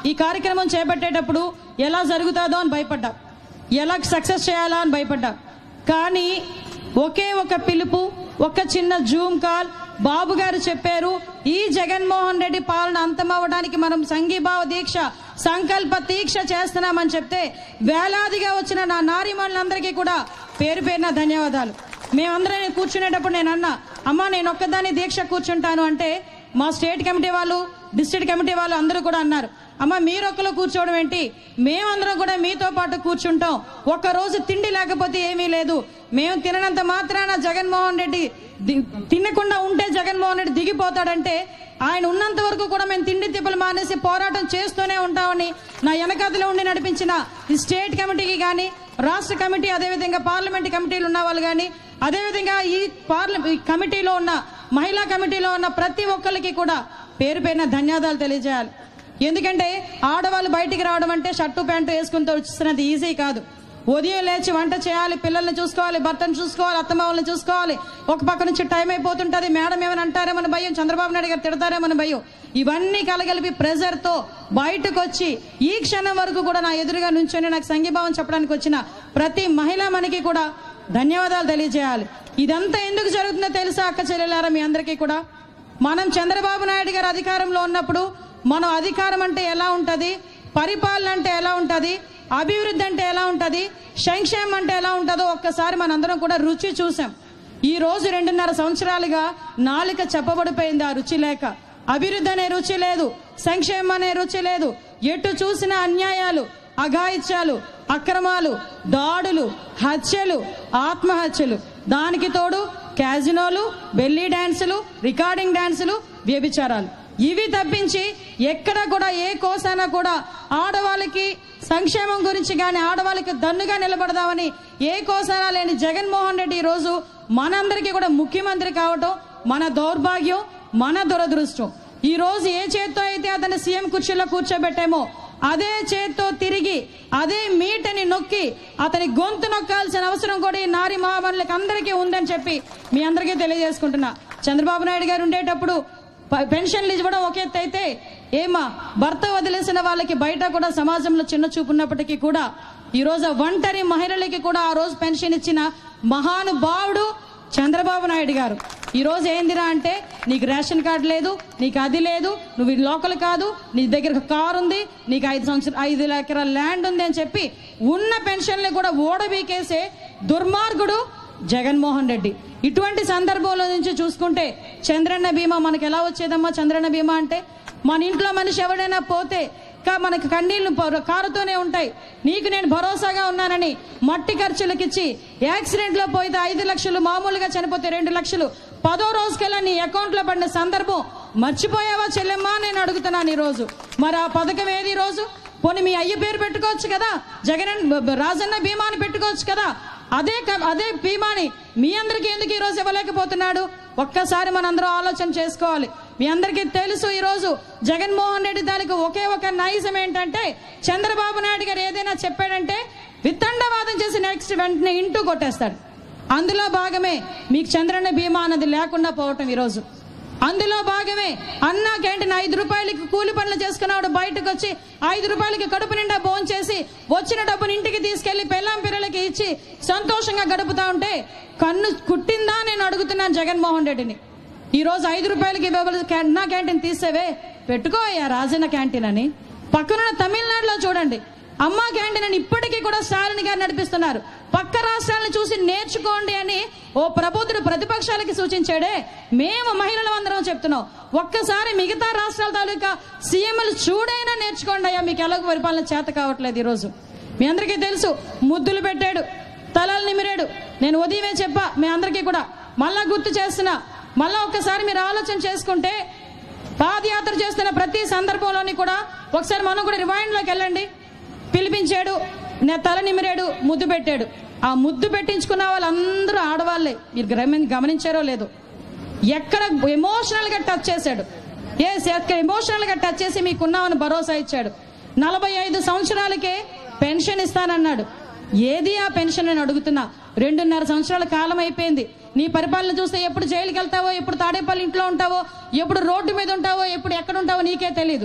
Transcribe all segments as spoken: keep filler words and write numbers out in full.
ఈ కార్యక్రమం చేపట్టేటప్పుడు ఎలా జరుగుతుందో అని భయపడ్డా, ఎలా సక్సెస్ చేయాలా అని భయపడ్డా. కానీ ఒకే ఒక పిలుపు, ఒక చిన్న జూమ్ కాల్, బాబు గారు చెప్పారు ఈ జగన్మోహన్ రెడ్డి పాలన అంతమవ్వడానికి మనం సంఘీభావ దీక్ష, సంకల్ప దీక్ష చేస్తున్నామని చెప్తే వేలాదిగా వచ్చిన నా నారీమణులందరికీ కూడా పేరు పేరున ధన్యవాదాలు. మేమందరం కూర్చునేటప్పుడు నేను అన్నా, అమ్మ నేను ఒక్కదాన్ని దీక్ష కూర్చుంటాను అంటే మా స్టేట్ కమిటీ వాళ్ళు, డిస్ట్రిక్ట్ కమిటీ వాళ్ళు అందరూ కూడా అన్నారు, అమ్మ మీరొక్కరు కూర్చోవడం ఏంటి, మేమందరం కూడా మీతో పాటు కూర్చుంటాం. ఒక్కరోజు తిండి లేకపోతే ఏమీ లేదు, మేము తిననంత మాత్రాన జగన్మోహన్ రెడ్డి తినకుండా ఉంటే జగన్మోహన్ రెడ్డి దిగిపోతాడంటే ఆయన ఉన్నంత వరకు కూడా మేము తిండి తిప్పలు మానేసి పోరాటం చేస్తూనే ఉంటామని నా వెనకథలో ఉండి నడిపించిన ఈ స్టేట్ కమిటీకి కానీ, రాష్ట్ర కమిటీ, అదేవిధంగా పార్లమెంట్ కమిటీలు ఉన్న వాళ్ళు కానీ, అదేవిధంగా ఈ పార్లమెంట్ కమిటీలో ఉన్న మహిళా కమిటీలో ఉన్న ప్రతి ఒక్కరికి కూడా పేరు పేరున ధన్యవాదాలు తెలియజేయాలి. ఎందుకంటే ఆడవాళ్ళు బయటికి రావడం అంటే షర్టు ప్యాంటు వేసుకుంటూ వచ్చిస్తున్నది ఈజీ కాదు. ఉదయం లేచి వంట చేయాలి, పిల్లల్ని చూసుకోవాలి, భర్తను చూసుకోవాలి, అత్తమామల్ని చూసుకోవాలి. ఒక పక్క నుంచి టైం అయిపోతుంటుంది, మేడం ఏమైనా అంటారేమని భయం, చంద్రబాబు నాయుడు గారు తిడతారేమని భయం. ఇవన్నీ కలగలిపి ప్రెజర్తో బయటకు వచ్చి ఈ క్షణం వరకు కూడా నా ఎదురుగా నుంచొని నాకు సంఘీభావం చెప్పడానికి వచ్చిన ప్రతి మహిళా మనకి కూడా ధన్యవాదాలు తెలియజేయాలి. ఇదంతా ఎందుకు జరుగుతుందో తెలుసా అక్క చెల్లెలారా మీ అందరికీ కూడా? మనం చంద్రబాబు నాయుడు గారు అధికారంలో ఉన్నప్పుడు మనం అధికారం అంటే ఎలా ఉంటుంది, పరిపాలన అంటే ఎలా ఉంటుంది, అభివృద్ధి అంటే ఎలా ఉంటుంది, సంక్షేమం అంటే ఎలా ఉంటుందో ఒక్కసారి మనందరం కూడా రుచి చూసాం. ఈ రోజు రెండున్నర సంవత్సరాలుగా నాలుక చెప్పబడిపోయింది ఆ రుచి లేక. అభివృద్ధి అనే రుచి లేదు, సంక్షేమం అనే రుచి లేదు. ఎటు చూసిన అన్యాయాలు, అఘాయిత్యాలు, అక్రమాలు, దాడులు, హత్యలు, ఆత్మహత్యలు, దానికి తోడు క్యాజినోలు, బెల్లీ డాన్సులు, రికార్డింగ్ డాన్సులు, వ్యభిచారాలు. ఇవి తప్పించి ఎక్కడ కూడా ఏ కోసాన కూడా ఆడవాళ్ళకి సంక్షేమం గురించి కానీ, ఆడవాళ్ళకి దన్నుగా నిలబడదామని ఏ కోసాన లేని జగన్మోహన్ రెడ్డి ఈరోజు మనందరికీ కూడా ముఖ్యమంత్రి కావటం మన దౌర్భాగ్యం, మన దురదృష్టం. ఈ రోజు ఏ చేత్తో అయితే అతన్ని సీఎం కుర్చీలో కూర్చోబెట్టామో అదే చేత్తో తిరిగి అదే మీటని నొక్కి అతని గొంతు నొక్కాల్సిన అవసరం కూడా ఈ నారీ మహామణులకు అందరికీ ఉందని చెప్పి మీ అందరికీ తెలియజేసుకుంటున్నా. చంద్రబాబు నాయుడు గారు ఉండేటప్పుడు పెన్షన్లు ఇవ్వడం ఒక ఎత్తు అయితే, ఏమా భర్త వదిలేసిన వాళ్ళకి బయట కూడా సమాజంలో చిన్న చూపు ఉన్నప్పటికీ కూడా ఈరోజు ఒంటరి మహిళలకి కూడా ఆ రోజు పెన్షన్ ఇచ్చిన మహానుభావుడు చంద్రబాబు నాయుడు గారు. ఈరోజు ఏందిరా అంటే నీకు రేషన్ కార్డు లేదు, నీకు అది లేదు, నువ్వు లోకల్ కాదు, నీ దగ్గర కారు ఉంది, నీకు ఐదు సంవత్సరం ఐదు ఎకరాల ల్యాండ్ ఉంది అని చెప్పి ఉన్న పెన్షన్లు కూడా ఓడబీకేసే దుర్మార్గుడు జగన్మోహన్ రెడ్డి. ఇటువంటి సందర్భంలో నుంచి చూసుకుంటే చంద్రన్న బీమా మనకు ఎలా వచ్చేదమ్మా? చంద్రన్న బీమా అంటే మన ఇంట్లో మనిషి ఎవడైనా పోతే మనకు కన్నీళ్లు కారుతూనే ఉంటాయి. నీకు నేను భరోసాగా ఉన్నానని మట్టి ఖర్చులకిచ్చి యాక్సిడెంట్ లో పోయితే ఐదు లక్షలు, మామూలుగా చనిపోతే రెండు లక్షలు పదో రోజుకెళ్ళా నీ అకౌంట్ లో పడిన సందర్భం మర్చిపోయావా చెల్లెమ్మా నేను అడుగుతున్నాను ఈ రోజు. మరి ఆ పథకం ఏది ఈ రోజు? పోనీ మీ అయ్య పేరు పెట్టుకోవచ్చు కదా, జగన్ రాజన్న బీమాని పెట్టుకోవచ్చు కదా. అదే అదే బీమాని మీ అందరికీ ఎందుకు ఈ రోజు ఇవ్వలేకపోతున్నాడు? ఒక్కసారి మనందరం ఆలోచన చేసుకోవాలి. మీ అందరికీ తెలుసు ఈరోజు జగన్మోహన్ రెడ్డి దానికి ఒకే ఒక నైజం ఏంటంటే, చంద్రబాబు నాయుడు గారు ఏదైనా చెప్పాడంటే వితండవాదం చేసి నెక్స్ట్ వెంటనే ఇంటూ కొట్టేస్తాడు. అందులో భాగమే మీకు చంద్రన్న బీమా అన్నది లేకుండా పోవటం ఈరోజు. అందులో భాగమే అన్నా క్యాంటీన్ ఐదు రూపాయలకి కూలి పనులు చేసుకున్నాడు, బయటకు వచ్చి ఐదు రూపాయలకి కడుపు నిండా భోజనం చేసి వచ్చిన డబ్బుని ఇంటికి తీసుకెళ్లి పెళ్ళాం పిల్లలకి ఇచ్చి సంతోషంగా గడుపుతా ఉంటే కన్ను కుట్టిందా నేను అడుగుతున్నాను జగన్మోహన్ రెడ్డిని. ఈ రోజు ఐదు రూపాయలకి అన్నా క్యాంటీన్ తీసేవే, పెట్టుకోయా రాజన్న క్యాంటీన్ అని. పక్కనున్న తమిళనాడులో చూడండి, అమ్మా క్యాంటీన్ అని ఇప్పటికీ కూడా స్టాలిన్ గారు నడిపిస్తున్నారు. పక్క రాష్ట్రాలను చూసి నేర్చుకోండి అని ఓ ప్రబుద్ధుడు ప్రతిపక్షాలకి సూచించాడే. మేము మహిళలు అందరం చెప్తున్నాం, ఒక్కసారి మిగతా రాష్ట్రాల తాలూకా సీఎంలు చూడైనా నేర్చుకోండి అయ్యా, మీకు ఎలాగో పరిపాలన చేత కావట్లేదు. ఈరోజు మీ అందరికీ తెలుసు, ముద్దులు పెట్టాడు, తలలు నిమిరాడు. నేను ఉదయమే చెప్పా మీ అందరికీ కూడా, మళ్ళా గుర్తు చేస్తున్నా. మళ్ళా ఒక్కసారి మీరు ఆలోచన చేసుకుంటే పాదయాత్ర చేస్తున్న ప్రతి సందర్భంలోని కూడా ఒకసారి మనం కూడా రివైండ్లోకి వెళ్ళండి. పిలిపించాడు, నేను తల నిమిరాడు, ముద్దు పెట్టాడు. ఆ ముద్దు పెట్టించుకున్న వాళ్ళందరూ ఆడవాళ్లే. మీరు గమనించారో లేదో, ఎక్కడ ఎమోషనల్ గా టచ్ చేశాడు. ఏ ఎక్కడ ఎమోషనల్ గా టచ్ చేసి మీకున్నామని భరోసా ఇచ్చాడు. నలభై ఐదు సంవత్సరాలకే పెన్షన్ ఇస్తానన్నాడు. ఏది ఆ పెన్షన్ అని అడుగుతున్నా. రెండున్నర సంవత్సరాల కాలం అయిపోయింది. నీ పరిపాలన చూస్తే ఎప్పుడు జైలుకి వెళ్తావో, ఎప్పుడు తాడేపల్లి ఇంట్లో ఉంటావో, ఎప్పుడు రోడ్డు మీద ఉంటావో, ఎప్పుడు ఎక్కడ ఉంటావో నీకే తెలీదు.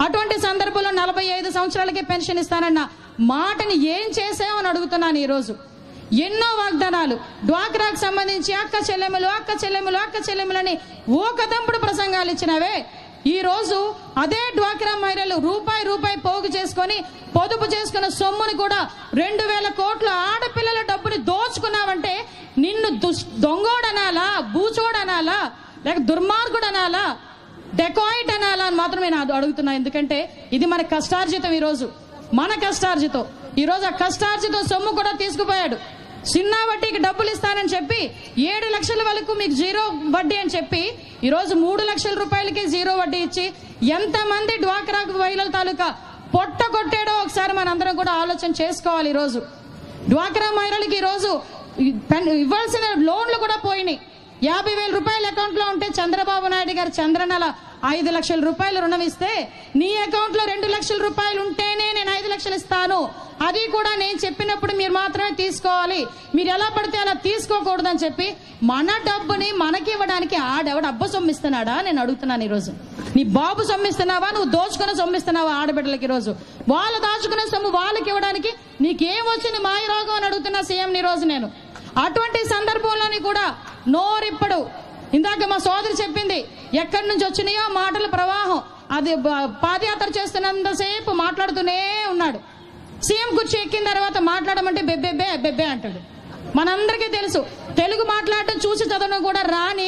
అటువంటి సందర్భంలో నలభై ఐదు సంవత్సరాలకే పెన్షన్ ఇస్తానన్న మాటని ఏం చేసామని అడుగుతున్నాను ఈరోజు. ఎన్నో వాగ్దానాలు డ్వాక్రాకు సంబంధించి అక్క చెల్లెములు అక్క చెల్లెములు అక్క చెల్లెములని ఓకదంపుడు ప్రసంగాలు ఇచ్చినవే ఈ రోజు అదే డ్వాక్రా మహిళలు రూపాయి రూపాయి పోగు చేసుకొని పొదుపు చేసుకున్న సొమ్ముని కూడా రెండు వేల కోట్ల ఆడపిల్లల డబ్బుని దోచుకున్నావంటే నిన్ను దొంగోడనాలా, బూచోడనాలా, లేక దుర్మార్గుడనాలా, డెకాయిట్ అనాలా అని మాత్రమే నేను అడుగుతున్నా. ఎందుకంటే ఇది మన కష్టార్జితం, ఈరోజు మన కష్టార్జితం. ఈరోజు ఆ కష్టార్జితం సొమ్ము కూడా తీసుకుపోయాడు. చిన్న వడ్డీకి డబ్బులు ఇస్తానని చెప్పి ఏడు లక్షల వరకు మీకు జీరో వడ్డీ అని చెప్పి ఈరోజు మూడు లక్షల రూపాయలకి జీరో వడ్డీ ఇచ్చి ఎంతమంది డ్వాక్రా మహిళల తాలూకా పొట్ట కొట్టాడో ఒకసారి మనందరం కూడా ఆలోచన చేసుకోవాలి. ఈరోజు డ్వాక్రా మహిళలకి ఈరోజు ఇవ్వాల్సిన లోన్లు కూడా పోయినాయి. యాభై వేల రూపాయల అకౌంట్ లో ఉంటే చంద్రబాబు నాయుడు గారు చంద్రనల ఐదు లక్షల రూపాయలు రుణం ఇస్తే నీ అకౌంట్ లో రెండు లక్షల రూపాయలు ఉంటేనే నేను ఐదు లక్షలు ఇస్తాను, అది కూడా నేను చెప్పినప్పుడు మీరు మాత్రమే తీసుకోవాలి, మీరు ఎలా పడితే అలా తీసుకోకూడదని చెప్పి మన డబ్బుని మనకి ఇవ్వడానికి ఆడెవడు అబ్బ సొమ్మిస్తున్నాడా నేను అడుగుతున్నాను. ఈరోజు నీ బాబు సొమ్మిస్తున్నావా, నువ్వు దోచుకుని సొమ్మిస్తున్నావా ఆడబిడ్డలకి? ఈరోజు వాళ్ళు దాచుకునే సొమ్ము వాళ్ళకి ఇవ్వడానికి నీకేం వచ్చింది మాయ రోగం అని అడుగుతున్నా సీఎం ఈ రోజు నేను. అటువంటి సందర్భంలోని కూడా నోరిప్పుడు ఇందాక మా సోదరి చెప్పింది ఎక్కడి నుంచి వచ్చినాయో మాటల ప్రవాహం, అది పాదయాత్ర చేస్తున్నంతసేపు మాట్లాడుతూనే ఉన్నాడు. సీఎం కుర్చీ ఎక్కిన తర్వాత మాట్లాడమంటే బెబ్బెబ్బే బెబ్బే అంటాడు. మనందరికీ తెలుసు తెలుగు మాట్లాడటం చూసి చదవడం కూడా రాని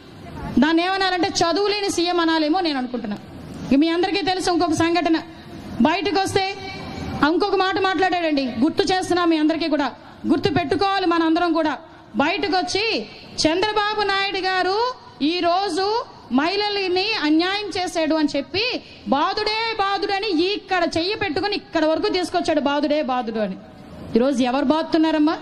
దాన్ని ఏమనాలంటే చదువు లేని సీఎం అనాలేమో నేను అనుకుంటున్నా. మీ అందరికీ తెలుసు ఇంకొక సంఘటన, బయటకు వస్తే ఇంకొక మాట మాట్లాడాడండి, గుర్తు చేస్తున్నా మీ అందరికీ కూడా గుర్తు పెట్టుకోవాలి మనందరం కూడా. బయటకు వచ్చి చంద్రబాబు నాయుడు గారు ఈ రోజు మహిళల్ని అన్యాయం చేశాడు అని చెప్పి బాధుడే బాధుడు అని ఇక్కడ చెయ్యి పెట్టుకుని ఇక్కడ వరకు తీసుకొచ్చాడు, బాధుడే బాధుడు అని. ఈరోజు ఎవరు బాధుతున్నారమ్మా?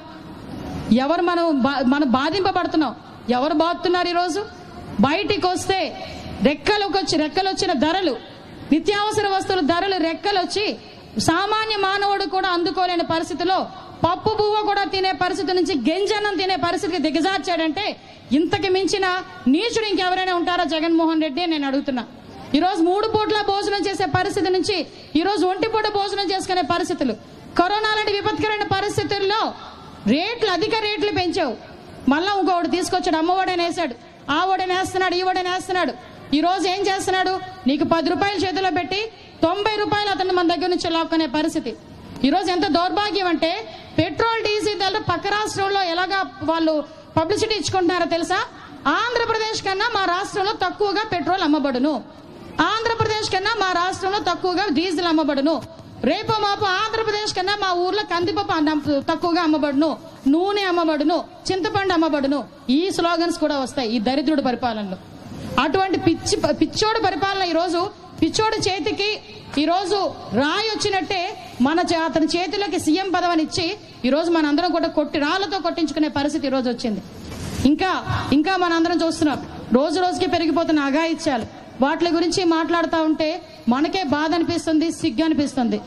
ఎవరు మనం మనం బాధింపబడుతున్నాం? ఎవరు బాధుతున్నారు? ఈరోజు బయటికి వస్తే రెక్కలకు వచ్చి రెక్కలు వచ్చిన ధరలు, నిత్యావసర వస్తువుల ధరలు రెక్కలు వచ్చి సామాన్య మానవుడు కూడా అందుకోలేని పరిస్థితిలో పప్పు బువ్వ కూడా తినే పరిస్థితి నుంచి గంజన్నం తినే పరిస్థితికి దిగజార్చాడంటే ఇంతకు మించిన నీచుడు ఇంకెవరైనా ఉంటారా జగన్మోహన్ రెడ్డి నేను అడుగుతున్నా. ఈరోజు మూడు పూట్ల భోజనం చేసే పరిస్థితి నుంచి ఈరోజు ఒంటి పూట భోజనం చేసుకునే పరిస్థితులు, కరోనా లాంటి విపత్కరమైన పరిస్థితుల్లో రేట్లు అధిక రేట్లు పెంచావు. మళ్ళా ఇంకొకటి తీసుకొచ్చాడు, అమ్మఒడని వేసాడు, ఆ ఓడని వేస్తున్నాడు, ఈ ఓడని వేస్తున్నాడు. ఈ రోజు ఏం చేస్తున్నాడు? నీకు పది రూపాయలు చేతిలో పెట్టి తొంభై రూపాయలు అతను మన దగ్గర నుంచి లాక్కునే పరిస్థితి. ఈరోజు ఎంత దౌర్భాగ్యం అంటే పెట్రోల్ డీజిల్ ధరలు పక్క రాష్ట్రంలో ఎలాగా వాళ్ళు పబ్లిసిటీ ఇచ్చుకుంటున్నారో తెలుసా? ఆంధ్రప్రదేశ్ కన్నా మా రాష్ట్రంలో తక్కువగా పెట్రోల్ అమ్మబడును, ఆంధ్రప్రదేశ్ కన్నా మా రాష్ట్రంలో తక్కువగా డీజిల్ అమ్మబడును, రేపు మాపు ఆంధ్రప్రదేశ్ కన్నా మా ఊర్లో కందిపప్పు తక్కువగా అమ్మబడును, నూనె అమ్మబడును, చింతపండు అమ్మబడును. ఈ స్లోగన్స్ కూడా వస్తాయి ఈ దరిద్రుడు పరిపాలనలో. అటువంటి పిచ్చి పిచ్చోడు పరిపాలన ఈరోజు పిచ్చోడు చేతికి ఈరోజు రాయి వచ్చినట్టే మన అతని చేతిలోకి సీఎం పదవిని ఇచ్చి ఈరోజు మనందరం కూడా కొట్టి రాళ్లతో కొట్టించుకునే పరిస్థితి ఈరోజు వచ్చింది. ఇంకా ఇంకా మనందరం చూస్తున్నాం రోజు రోజుకి పెరిగిపోతున్న అఘాయిత్యాలు, వాటి గురించి మాట్లాడుతూ ఉంటే మనకే బాధ అనిపిస్తుంది, సిగ్గు అనిపిస్తుంది.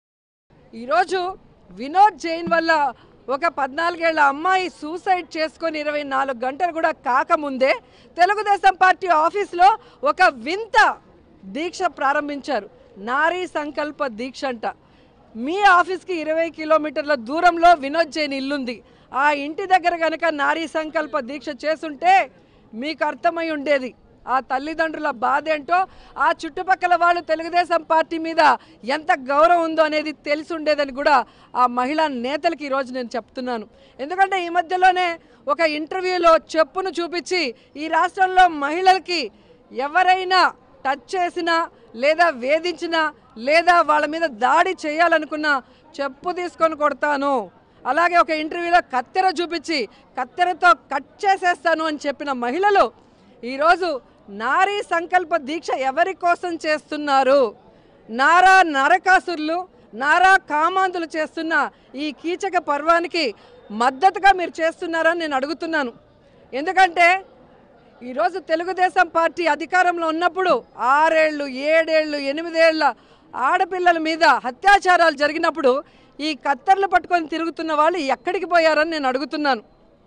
ఈరోజు వినోద్ జైన్ వల్ల ఒక పద్నాలుగేళ్ల అమ్మాయి సూసైడ్ చేసుకొని ఇరవై నాలుగు గంటలు కూడా కాకముందే తెలుగుదేశం పార్టీ ఆఫీసులో ఒక వింత దీక్ష ప్రారంభించారు. నారీ సంకల్ప దీక్ష అంట. మీ ఆఫీస్కి ఇరవై కిలోమీటర్ల దూరంలో వినోద్ జైన్ ఇల్లుంది. ఆ ఇంటి దగ్గర కనుక నారీ సంకల్ప దీక్ష చేస్తుంటే మీకు అర్థమై ఉండేది ఆ తల్లిదండ్రుల బాధ ఏంటో, ఆ చుట్టుపక్కల వాళ్ళు తెలుగుదేశం పార్టీ మీద ఎంత గౌరవం ఉందో అనేది తెలిసి ఉండేదని కూడా ఆ మహిళా నేతలకి ఈరోజు నేను చెప్తున్నాను. ఎందుకంటే ఈ మధ్యలోనే ఒక ఇంటర్వ్యూలో చెప్పును చూపించి ఈ రాష్ట్రంలో మహిళలకి ఎవరైనా టచ్ చేసినా లేదా వేధించినా లేదా వాళ్ళ మీద దాడి చేయాలనుకున్నా చెప్పు తీసుకొని కొడతాను, అలాగే ఒక ఇంటర్వ్యూలో కత్తెర చూపించి కత్తెరతో కట్ చేసేస్తాను అని చెప్పిన మహిళలు ఈరోజు నారీ సంకల్ప దీక్ష ఎవరి కోసం చేస్తున్నారు? నారా నరకాసురులు, నారా కామాంతులు చేస్తున్న ఈ కీచక పర్వానికి మద్దతుగా మీరు చేస్తున్నారని నేను అడుగుతున్నాను. ఎందుకంటే ఈరోజు తెలుగుదేశం పార్టీ అధికారంలో ఉన్నప్పుడు ఆరేళ్ళు ఏడేళ్ళు ఎనిమిదేళ్ల ఆడపిల్లల మీద అత్యాచారాలు జరిగినప్పుడు ఈ కత్తర్లు పట్టుకొని తిరుగుతున్న వాళ్ళు ఎక్కడికి పోయారని నేను అడుగుతున్నాను.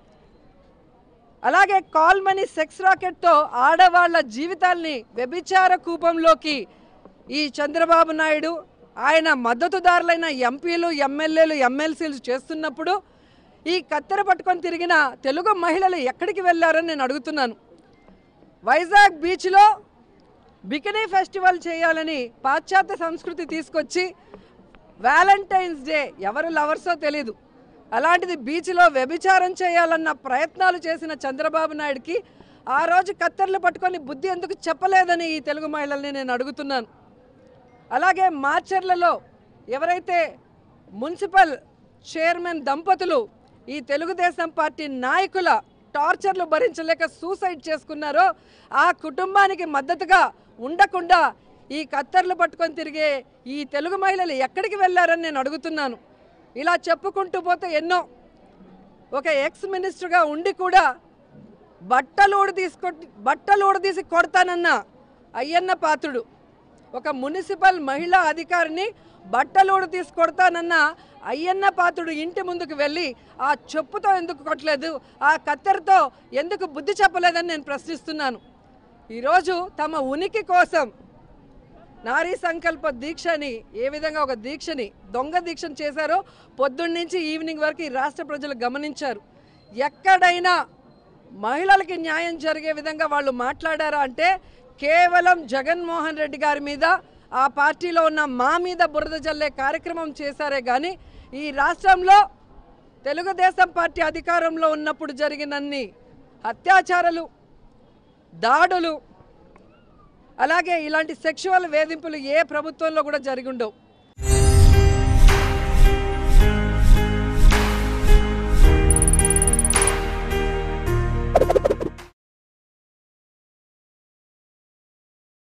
అలాగే కాల్ మనీ సెక్స్ రాకెట్తో ఆడవాళ్ల జీవితాల్ని వ్యభిచార కూపంలోకి ఈ చంద్రబాబు నాయుడు ఆయన మద్దతుదారులైన ఎంపీలు ఎమ్మెల్యేలు ఎమ్మెల్సీలు చేస్తున్నప్పుడు ఈ కత్తెర పట్టుకొని తిరిగిన తెలుగు మహిళలు ఎక్కడికి వెళ్ళారని నేను అడుగుతున్నాను. వైజాగ్ బీచ్లో బికినీ ఫెస్టివల్ చేయాలని పాశ్చాత్య సంస్కృతి తీసుకొచ్చి వ్యాలంటైన్స్ డే ఎవరు లవర్సో తెలీదు అలాంటిది బీచ్లో వ్యభిచారం చేయాలన్న ప్రయత్నాలు చేసిన చంద్రబాబు నాయుడుకి ఆ రోజు కత్తెరలు పట్టుకొని బుద్ధి ఎందుకు చెప్పలేదని ఈ తెలుగు మహిళల్ని నేను అడుగుతున్నాను. అలాగే మార్చర్లలో ఎవరైతే మున్సిపల్ చైర్మన్ దంపతులు ఈ తెలుగుదేశం పార్టీ నాయకుల టార్చర్లు భరించలేక సూసైడ్ చేసుకున్నారో ఆ కుటుంబానికి మద్దతుగా ఉండకుండా ఈ కత్తెరలు పట్టుకొని తిరిగే ఈ తెలుగు మహిళలు ఎక్కడికి వెళ్ళారని నేను అడుగుతున్నాను. ఇలా చెప్పుకుంటూ పోతే ఎన్నో. ఒక ఎక్స్ మినిస్టర్గా ఉండి కూడా బట్టలోడు తీసుకొ బట్టలోడు తీసి కొడతానన్న అయ్యన్న పాత్రుడు, ఒక మున్సిపల్ మహిళా అధికారిని బట్టలోడు తీసి కొడతానన్న అయ్యన్న పాత్రుడు ఇంటి ముందుకు వెళ్ళి ఆ చెప్పుతో ఎందుకు కొట్టలేదు, ఆ కత్తెరతో ఎందుకు బుద్ధి చెప్పలేదని నేను ప్రశ్నిస్తున్నాను. ఈరోజు తమ ఉనికి కోసం నారీ సంకల్ప దీక్షని ఏ విధంగా ఒక దీక్షని దొంగ దీక్షను చేశారో పొద్దున్న నుంచి ఈవినింగ్ వరకు ఈ రాష్ట్ర ప్రజలు గమనించారు. ఎక్కడైనా మహిళలకి న్యాయం జరిగే విధంగా వాళ్ళు మాట్లాడారా అంటే కేవలం జగన్మోహన్ రెడ్డి గారి మీద ఆ పార్టీలో ఉన్న మా మీద బురద జల్లే కార్యక్రమం చేశారే కానీ ఈ రాష్ట్రంలో తెలుగుదేశం పార్టీ అధికారంలో ఉన్నప్పుడు జరిగినన్ని అత్యాచారాలు, దాడులు, అలాగే ఇలాంటి సెక్షువల్ వేధింపులు ఏ ప్రభుత్వంలో కూడా జరిగి ఉండవు.